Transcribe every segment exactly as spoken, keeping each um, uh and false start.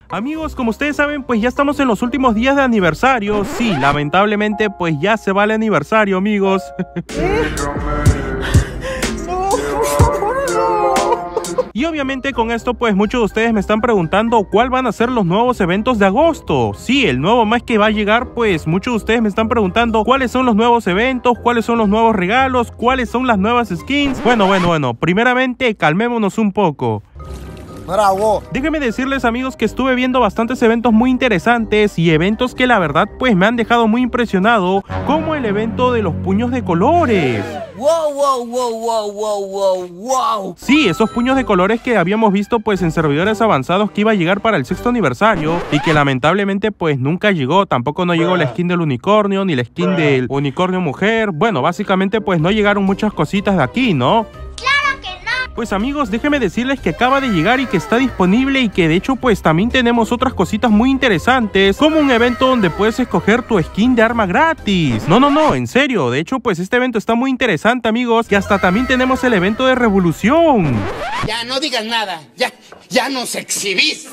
Amigos, como ustedes saben, pues ya estamos en los últimos días de aniversario. Sí, lamentablemente, pues ya se va el aniversario, amigos. Y obviamente con esto pues muchos de ustedes me están preguntando cuál van a ser los nuevos eventos de agosto. Sí, el nuevo mes que va a llegar, pues muchos de ustedes me están preguntando cuáles son los nuevos eventos, cuáles son los nuevos regalos, cuáles son las nuevas skins. Bueno, bueno, bueno, primeramente calmémonos un poco. Bravo. Déjenme decirles, amigos, que estuve viendo bastantes eventos muy interesantes y eventos que la verdad pues me han dejado muy impresionado, como el evento de los puños de colores. Wow, wow, wow, wow, wow, wow, wow. Sí, esos puños de colores que habíamos visto pues en servidores avanzados que iba a llegar para el sexto aniversario y que lamentablemente pues nunca llegó. Tampoco no llegó la skin del unicornio ni la skin del unicornio mujer. Bueno, básicamente pues no llegaron muchas cositas de aquí, ¿no? Pues amigos, déjenme decirles que acaba de llegar y que está disponible y que de hecho pues también tenemos otras cositas muy interesantes, como un evento donde puedes escoger tu skin de arma gratis. No, no, no, en serio, de hecho pues este evento está muy interesante, amigos, y hasta también tenemos el evento de revolución. Ya no digas nada, ya, ya nos exhibiste,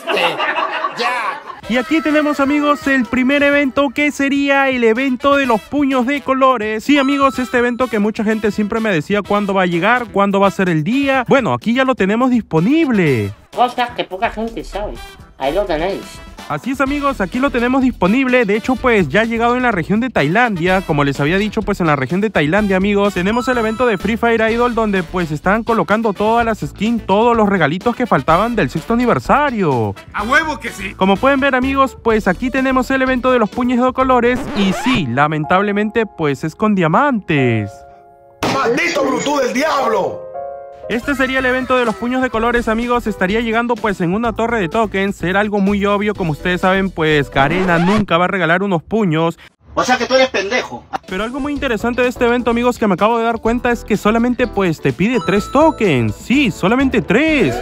ya. Y aquí tenemos, amigos, el primer evento, que sería el evento de los puños de colores. Sí, amigos, este evento que mucha gente siempre me decía cuándo va a llegar, cuándo va a ser el día. Bueno, aquí ya lo tenemos disponible. Cosas que poca gente sabe. Ahí lo tenéis. Así es, amigos, aquí lo tenemos disponible. De hecho pues ya ha llegado en la región de Tailandia. Como les había dicho, pues en la región de Tailandia, amigos, tenemos el evento de Free Fire Idol, donde pues están colocando todas las skins, todos los regalitos que faltaban del sexto aniversario. ¡A huevo que sí! Como pueden ver, amigos, pues aquí tenemos el evento de los puños de colores. Y sí, lamentablemente pues es con diamantes. ¡Maldito Bluetooth del diablo! Este sería el evento de los puños de colores, amigos. Estaría llegando pues en una torre de tokens. Era algo muy obvio, como ustedes saben, pues Garena nunca va a regalar unos puños. O sea que tú eres pendejo. Pero algo muy interesante de este evento, amigos, que me acabo de dar cuenta es que solamente pues te pide tres tokens. Sí, solamente tres.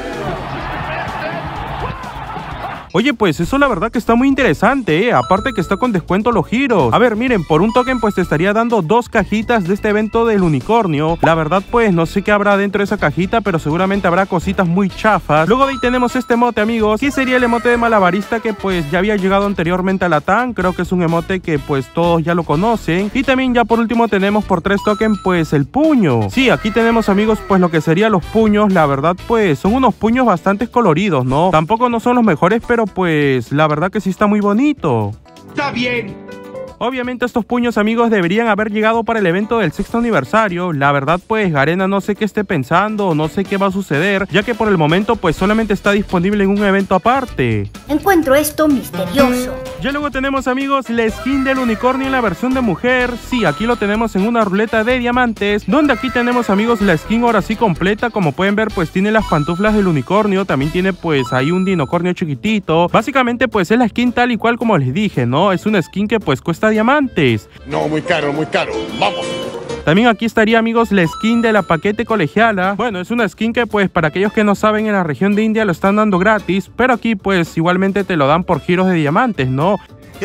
Oye, pues eso la verdad que está muy interesante, ¿eh? Aparte que está con descuento los giros. A ver, miren, por un token pues te estaría dando dos cajitas de este evento del unicornio. La verdad pues no sé qué habrá dentro de esa cajita, pero seguramente habrá cositas muy chafas. Luego de ahí tenemos este emote, amigos, que sería el emote de malabarista, que pues ya había llegado anteriormente a la T A N. Creo que es un emote que pues todos ya lo conocen. Y también ya por último tenemos por tres tokens pues el puño. Sí, aquí tenemos, amigos, pues lo que serían los puños. La verdad pues son unos puños bastante coloridos, ¿no? Tampoco no son los mejores, pero pues la verdad que sí está muy bonito. ¡Está bien! Obviamente estos puños, amigos, deberían haber llegado para el evento del sexto aniversario. La verdad pues Garena no sé qué esté pensando o no sé qué va a suceder, ya que por el momento pues solamente está disponible en un evento aparte. Encuentro esto misterioso. Ya luego tenemos, amigos, la skin del unicornio en la versión de mujer. Sí, aquí lo tenemos en una ruleta de diamantes, donde aquí tenemos, amigos, la skin ahora sí completa. Como pueden ver pues tiene las pantuflas del unicornio, también tiene pues ahí un dinocornio chiquitito. Básicamente pues es la skin tal y cual como les dije, ¿no? Es una skin que pues cuesta diamantes. No, muy caro, muy caro. Vamos. También aquí estaría, amigos, la skin de la paquete colegiala. Bueno, es una skin que pues para aquellos que no saben, en la región de India lo están dando gratis, pero aquí pues igualmente te lo dan por giros de diamantes, ¿no? ¡Qué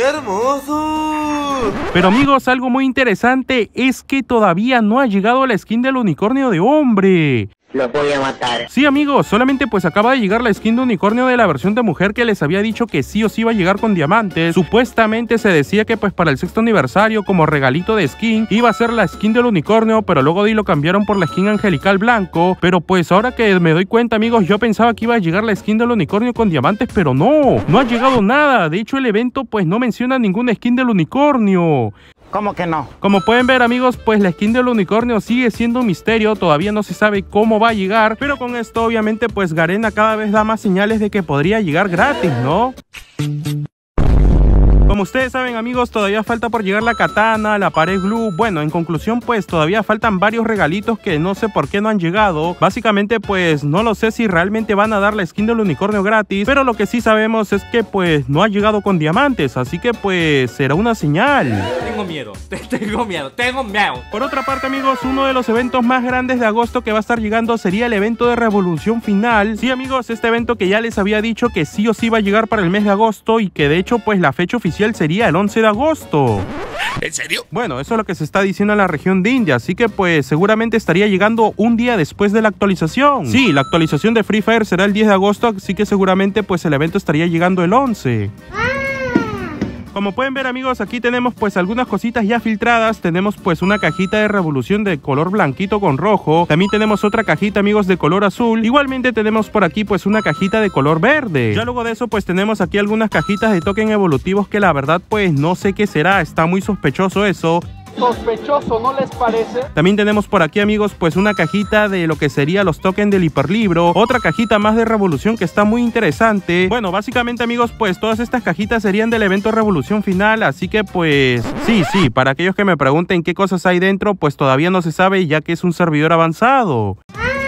hermoso! Pero, amigos, algo muy interesante es que todavía no ha llegado la skin del unicornio de hombre. Los voy a matar. Sí, amigos, solamente pues acaba de llegar la skin de unicornio de la versión de mujer, que les había dicho que sí o sí iba a llegar con diamantes. Supuestamente se decía que pues para el sexto aniversario, como regalito de skin, iba a ser la skin del unicornio, pero luego de ahí lo cambiaron por la skin angelical blanco. Pero pues ahora que me doy cuenta, amigos, yo pensaba que iba a llegar la skin del unicornio con diamantes, pero no, no ha llegado nada. De hecho el evento pues no menciona ninguna skin del unicornio. ¿Cómo que no? Como pueden ver, amigos, pues la skin del unicornio sigue siendo un misterio. Todavía no se sabe cómo va a llegar, pero con esto obviamente pues Garena cada vez da más señales de que podría llegar gratis, ¿no? Como ustedes saben, amigos, todavía falta por llegar la katana, la pared glue. Bueno, en conclusión, pues todavía faltan varios regalitos que no sé por qué no han llegado. Básicamente, pues no lo sé si realmente van a dar la skin del unicornio gratis, pero lo que sí sabemos es que pues no ha llegado con diamantes, así que pues será una señal. Tengo miedo, tengo miedo, tengo miedo. Por otra parte, amigos, uno de los eventos más grandes de agosto que va a estar llegando sería el evento de revolución final. Sí, amigos, este evento que ya les había dicho que sí o sí va a llegar para el mes de agosto y que de hecho pues la fecha oficial sería el once de agosto. ¿En serio? Bueno, eso es lo que se está diciendo en la región de India, así que pues seguramente estaría llegando un día después de la actualización. Sí, la actualización de Free Fire será el diez de agosto, así que seguramente pues el evento estaría llegando el once. Como pueden ver, amigos, aquí tenemos pues algunas cositas ya filtradas. Tenemos pues una cajita de revolución de color blanquito con rojo. También tenemos otra cajita, amigos, de color azul. Igualmente tenemos por aquí pues una cajita de color verde. Ya luego de eso pues tenemos aquí algunas cajitas de token evolutivos que la verdad pues no sé qué será. Está muy sospechoso eso. Sospechoso, ¿no les parece? También tenemos por aquí, amigos, pues una cajita de lo que sería los tokens del hiperlibro. Otra cajita más de revolución que está muy interesante. Bueno, básicamente, amigos, pues todas estas cajitas serían del evento revolución final. Así que pues sí, sí, para aquellos que me pregunten qué cosas hay dentro, pues todavía no se sabe, ya que es un servidor avanzado.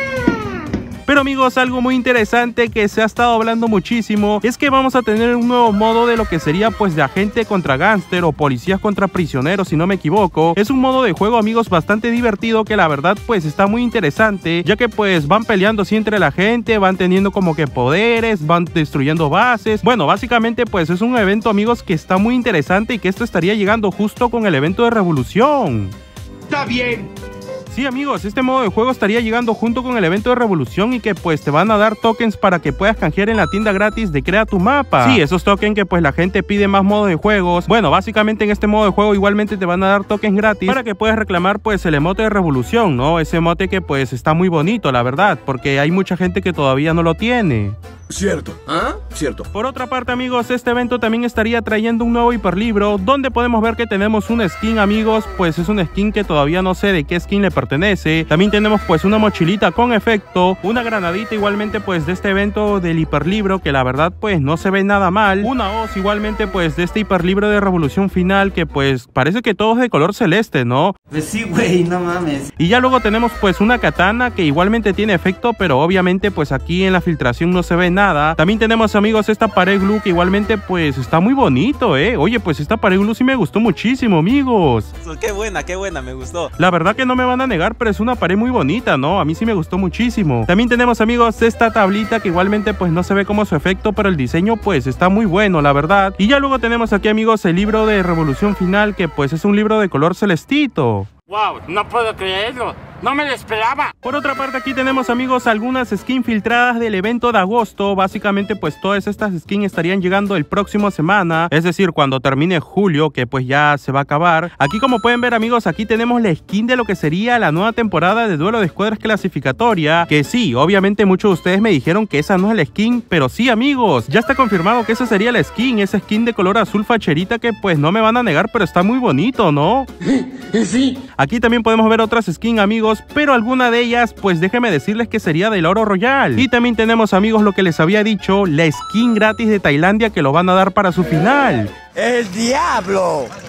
Pero, amigos, algo muy interesante que se ha estado hablando muchísimo es que vamos a tener un nuevo modo de lo que sería pues de agente contra gángster o policías contra prisioneros, si no me equivoco. Es un modo de juego, amigos, bastante divertido que la verdad pues está muy interesante, ya que pues van peleando así entre la gente, van teniendo como que poderes, van destruyendo bases. Bueno, básicamente pues es un evento, amigos, que está muy interesante y que esto estaría llegando justo con el evento de revolución. Está bien. Sí, amigos, este modo de juego estaría llegando junto con el evento de revolución y que pues te van a dar tokens para que puedas canjear en la tienda gratis de Crea tu Mapa. Sí, esos tokens que pues la gente pide más modos de juegos. Bueno, básicamente en este modo de juego igualmente te van a dar tokens gratis para que puedas reclamar pues el emote de revolución, ¿no? Ese emote que pues está muy bonito, la verdad, porque hay mucha gente que todavía no lo tiene. Cierto. ¿Ah? Cierto. Por otra parte, amigos, este evento también estaría trayendo un nuevo hiperlibro donde podemos ver que tenemos un skin, amigos, pues es un skin que todavía no sé de qué skin le pertenece. También tenemos pues una mochilita con efecto, una granadita igualmente pues de este evento del hiperlibro que la verdad pues no se ve nada mal, una hoz igualmente pues de este hiperlibro de revolución final que pues parece que todo es de color celeste, ¿no? Pues sí, güey, no mames. Y ya luego tenemos pues una katana que igualmente tiene efecto, pero obviamente pues aquí en la filtración no se ve nada. Nada. También tenemos, amigos, esta pared glue que igualmente pues está muy bonito, eh. Oye, pues esta pared glue sí me gustó muchísimo, amigos. Qué buena, qué buena, me gustó. La verdad que no me van a negar, pero es una pared muy bonita, ¿no? A mí sí me gustó muchísimo. También tenemos, amigos, esta tablita que igualmente pues no se ve como su efecto, pero el diseño pues está muy bueno, la verdad. Y ya luego tenemos aquí, amigos, el libro de revolución final que pues es un libro de color celestito. Wow, no puedo creerlo. No me lo esperaba. Por otra parte, aquí tenemos, amigos, algunas skins filtradas del evento de agosto. Básicamente pues todas estas skins estarían llegando el próximo semana, es decir, cuando termine julio, que pues ya se va a acabar. Aquí, como pueden ver, amigos, aquí tenemos la skin de lo que sería la nueva temporada de Duelo de Escuadras clasificatoria, que sí, obviamente muchos de ustedes me dijeron que esa no es la skin, pero sí, amigos, ya está confirmado que esa sería la skin, esa skin de color azul facherita que pues no me van a negar, pero está muy bonito, ¿no? Sí. Aquí también podemos ver otras skins, amigos, pero alguna de ellas, pues déjenme decirles que sería del oro royal. Y también tenemos, amigos, lo que les había dicho, la skin gratis de Tailandia que lo van a dar para su final. ¡El diablo!